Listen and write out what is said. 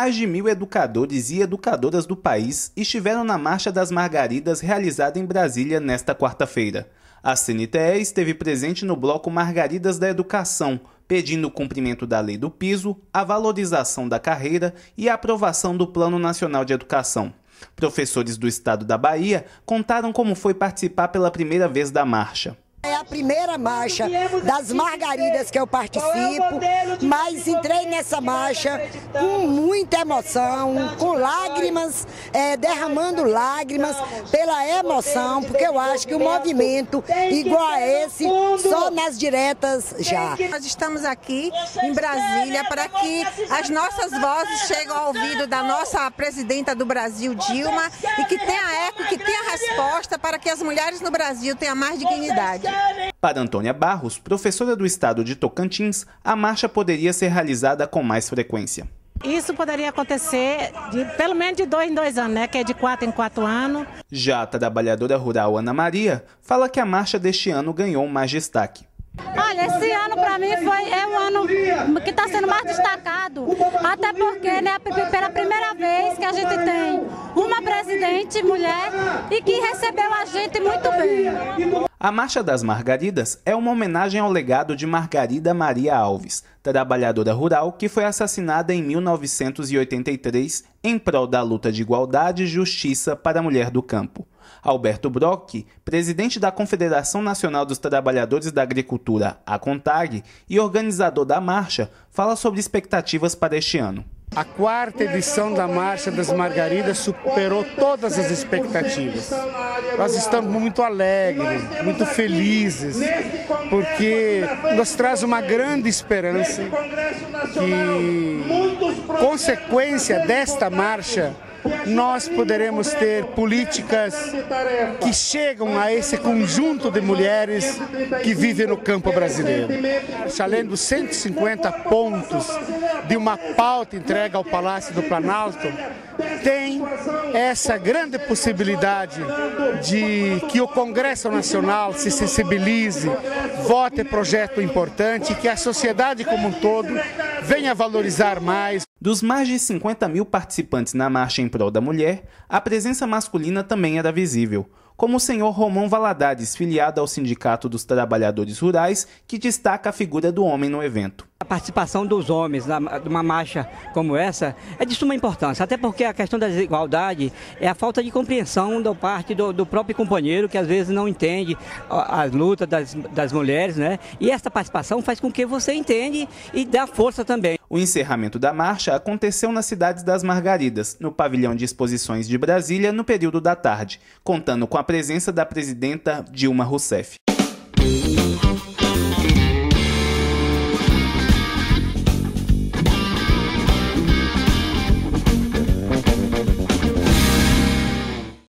Mais de 1.000 educadores e educadoras do país estiveram na Marcha das Margaridas realizada em Brasília nesta quarta-feira. A CNTE esteve presente no bloco Margaridas da Educação, pedindo o cumprimento da Lei do Piso, a valorização da carreira e a aprovação do Plano Nacional de Educação. Professores do estado da Bahia contaram como foi participar pela primeira vez da marcha. É a primeira marcha das Margaridas que eu participo, mas entrei nessa marcha com muita emoção, com lágrimas, derramando lágrimas pela emoção, porque eu acho que o movimento igual a esse, só nas diretas já. Nós estamos aqui em Brasília para que as nossas vozes cheguem ao ouvido da nossa presidenta do Brasil, Dilma, e que tenha eco, que tenha resposta para que as mulheres no Brasil tenham mais dignidade. Para Antônia Barros, professora do estado de Tocantins, a marcha poderia ser realizada com mais frequência. Isso poderia acontecer pelo menos de 2 em 2 anos, né? Que é de 4 em 4 anos. Já a trabalhadora rural Ana Maria fala que a marcha deste ano ganhou mais destaque. Olha, esse ano para mim é um ano que está sendo mais destacado, até porque, né, pela primeira vez que a gente tem uma presidente mulher e que recebeu a gente muito bem. A Marcha das Margaridas é uma homenagem ao legado de Margarida Maria Alves, trabalhadora rural que foi assassinada em 1983 em prol da luta de igualdade e justiça para a mulher do campo. Alberto Brock, presidente da Confederação Nacional dos Trabalhadores da Agricultura, a CONTAG, e organizador da marcha, fala sobre expectativas para este ano. A quarta edição da Marcha das Margaridas superou todas as expectativas. Nós estamos muito alegres, muito felizes, porque nos traz uma grande esperança que, consequência desta marcha, nós poderemos ter políticas que chegam a esse conjunto de mulheres que vivem no campo brasileiro. Além dos 150 pontos de uma pauta entregue ao Palácio do Planalto, tem essa grande possibilidade de que o Congresso Nacional se sensibilize, vote projeto importante e que a sociedade como um todo venha valorizar mais. Dos mais de 50.000 participantes na marcha em prol da mulher, a presença masculina também era visível, como o senhor Romão Valadares, filiado ao Sindicato dos Trabalhadores Rurais, que destaca a figura do homem no evento. A participação dos homens numa marcha como essa é de suma importância, até porque a questão da desigualdade é a falta de compreensão da parte do próprio companheiro, que às vezes não entende as lutas das mulheres, né? E essa participação faz com que você entenda e dá força também. O encerramento da marcha aconteceu nas cidades das Margaridas, no pavilhão de exposições de Brasília, no período da tarde, contando com a presença da presidenta Dilma Rousseff.